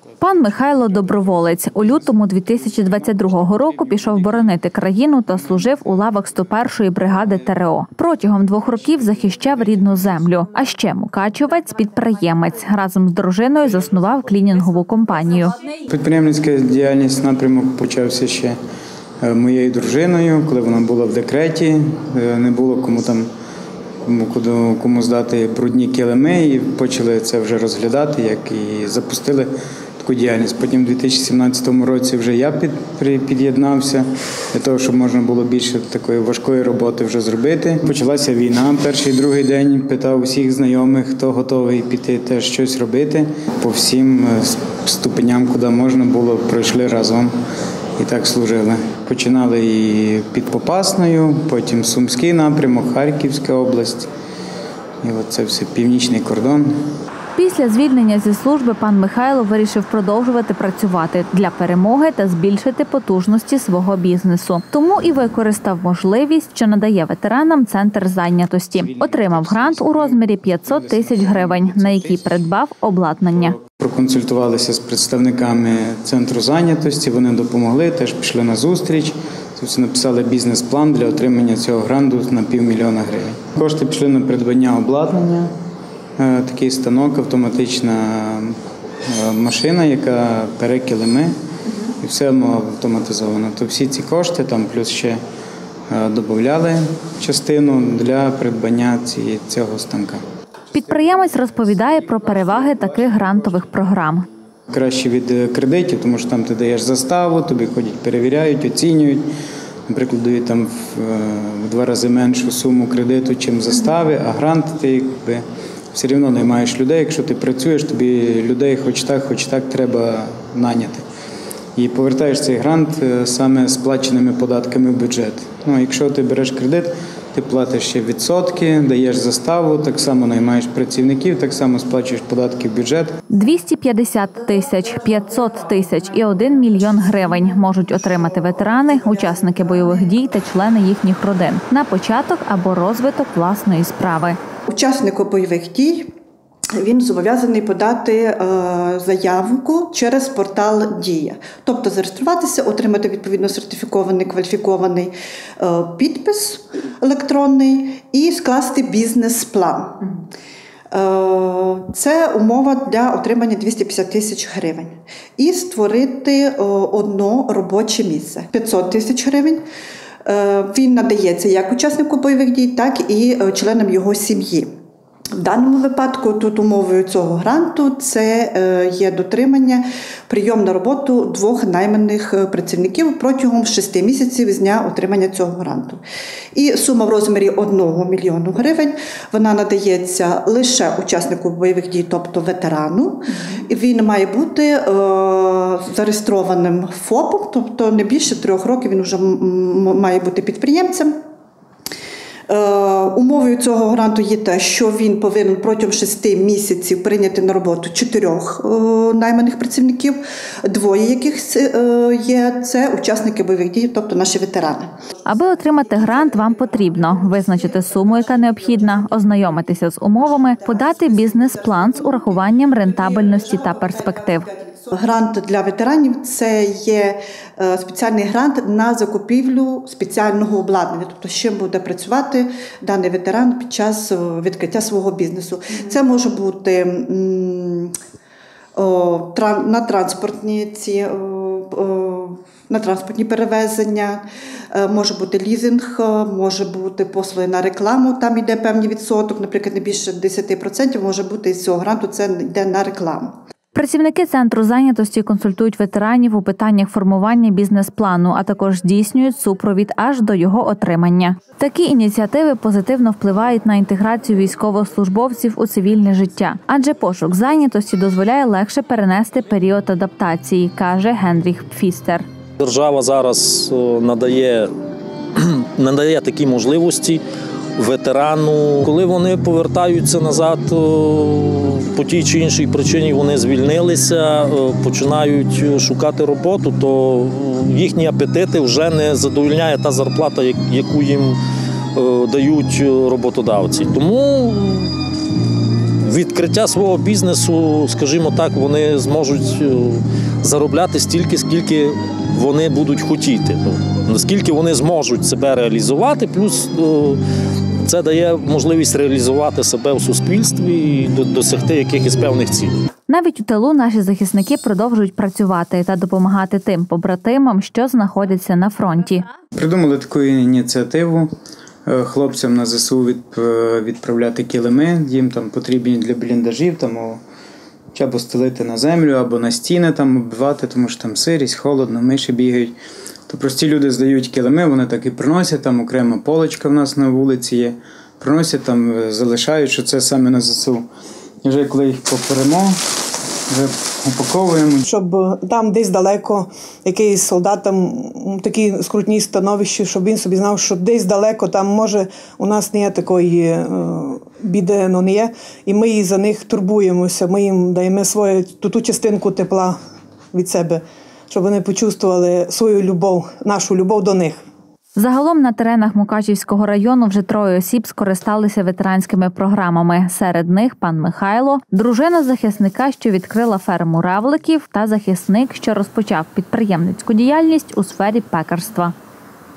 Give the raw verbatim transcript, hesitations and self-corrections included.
Пан Михайло – доброволець. У лютому дві тисячі двадцять другого року пішов боронити країну та служив у лавах сто першої бригади Те Ре О. Протягом двох років захищав рідну землю. А ще мукачівець – підприємець. Разом з дружиною заснував клінінгову компанію. Підприємницька діяльність напрямок почався ще моєю дружиною, коли вона була в декреті, не було кому там кому здати брудні килими, і почали це вже розглядати, як і запустили таку діяльність. Потім у дві тисячі сімнадцятому році вже я під, під'єднався для того, щоб можна було більше такої важкої роботи вже зробити. Почалася війна. Перший, другий день питав усіх знайомих, хто готовий піти теж щось робити. По всім ступеням, куди можна було, пройшли разом. І так служили. Починали і під Попасною, потім Сумський напрямок, Харківська область. І от це все північний кордон. Після звільнення зі служби пан Михайло вирішив продовжувати працювати для перемоги та збільшити потужності свого бізнесу. Тому і використав можливість, що надає ветеранам центр зайнятості. Отримав грант у розмірі п'ятсот тисяч гривень, на який придбав обладнання. Проконсультувалися з представниками центру зайнятості, вони допомогли, теж пішли на зустріч. Написали бізнес-план для отримання цього гранту на півмільйона гривень. Кошти пішли на придбання обладнання. Такий станок, автоматична машина, яка пере килими, і все автоматизовано. То всі ці кошти, там плюс ще додавали частину для придбання цього станка. Підприємець розповідає про переваги таких грантових програм. Краще від кредитів, тому що там ти даєш заставу, тобі ходять, перевіряють, оцінюють. Наприклад, дають там в два рази меншу суму кредиту, чим застави, а грант ти якби все рівно не маєш людей. Якщо ти працюєш, тобі людей хоч так, хоч так треба наняти. І повертаєш цей грант саме сплаченими податками в бюджет. Ну, якщо ти береш кредит, ти платиш ще відсотки, даєш заставу, так само наймаєш працівників, так само сплачуєш податки в бюджет. двісті п'ятдесят тисяч, п'ятсот тисяч і один мільйон гривень можуть отримати ветерани, учасники бойових дій та члени їхніх родин на початок або розвиток власної справи. Учаснику бойових дій він зобов'язаний подати е, заявку через портал «Дія». Тобто зареєструватися, отримати відповідно сертифікований, кваліфікований е, підпис електронний і скласти бізнес-план. Е, це умова для отримання двісті п'ятдесят тисяч гривень. І створити е, одно робоче місце. п'ятсот тисяч гривень. Е, він надається як учаснику бойових дій, так і членам його сім'ї. В даному випадку тут умовою цього гранту це є дотримання, прийом на роботу двох найманих працівників протягом шести місяців з дня отримання цього гранту. І сума в розмірі одного мільйону гривень, вона надається лише учаснику бойових дій, тобто ветерану. Він має бути е, зареєстрованим ФОПом, тобто не більше трьох років він вже має бути підприємцем. Умовою цього гранту є те, що він повинен протягом шести місяців прийняти на роботу чотирьох найманих працівників, двоє яких є це учасники бойових дій, тобто наші ветерани. Аби отримати грант, вам потрібно визначити суму, яка необхідна, ознайомитися з умовами, подати бізнес-план з урахуванням рентабельності та перспектив. Грант для ветеранів – це є спеціальний грант на закупівлю спеціального обладнання, тобто з чим буде працювати даний ветеран під час відкриття свого бізнесу. Це може бути на транспортні ці, на транспортні перевезення, може бути лізинг, може бути послуги на рекламу, там йде певний відсоток, наприклад, не більше десять відсотків може бути із цього гранту, це йде на рекламу. Працівники центру зайнятості консультують ветеранів у питаннях формування бізнес-плану, а також здійснюють супровід аж до його отримання. Такі ініціативи позитивно впливають на інтеграцію військовослужбовців у цивільне життя, адже пошук зайнятості дозволяє легше перенести період адаптації, каже Генріх Пфістер. Держава зараз надає, надає такі можливості ветерану, коли вони повертаються назад по тій чи іншій причині, вони звільнилися, починають шукати роботу, то їхні апетити вже не задовольняє та зарплата, яку їм дають роботодавці. Тому відкриття свого бізнесу, скажімо так, вони зможуть заробляти стільки, скільки вони будуть хотіти. Наскільки вони зможуть себе реалізувати, плюс це дає можливість реалізувати себе в суспільстві і досягти якихось певних цілей. Навіть у тилу наші захисники продовжують працювати та допомагати тим побратимам, що знаходяться на фронті. Придумали таку ініціативу хлопцям на ЗСУ відправляти килими, їм там потрібні для бліндажів, там, або стелити на землю, або на стіни там оббивати, тому що там сирість, холодно, миші бігають. То прості люди здають килими, вони так і приносять, там окрема полочка в нас на вулиці є, приносять там, залишають, що це саме на ЗСУ. І вже коли їх поперемо, вже упаковуємо. Щоб там десь далеко якийсь солдат, там такі скрутні становища, щоб він собі знав, що десь далеко, там може у нас не є такої е, біди, ну не є, і ми за них турбуємося, ми їм даємо свою ту, ту частинку тепла від себе, щоб вони почувствували свою любов, нашу любов до них. Загалом на теренах Мукачівського району вже троє осіб скористалися ветеранськими програмами. Серед них пан Михайло, дружина захисника, що відкрила ферму равликів, та захисник, що розпочав підприємницьку діяльність у сфері пекарства.